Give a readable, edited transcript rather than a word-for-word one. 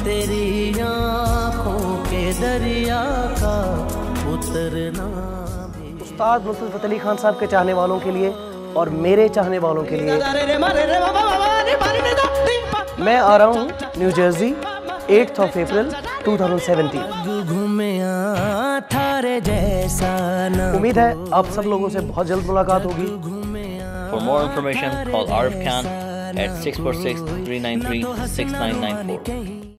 तेरी आँखों के दरिया का उतरना। उस्ताद नुसरत फ़तेह अली खान साहब के चाहने वालों के लिए और मेरे चाहने वालों के लिए मैं आ रहा हूँ न्यू जर्सी 8 अप्रैल 2017। उम्मीद है आप सब लोगों से बहुत जल्द मुलाकात होगी। For more information, call Arif Khan at 646-393-6994.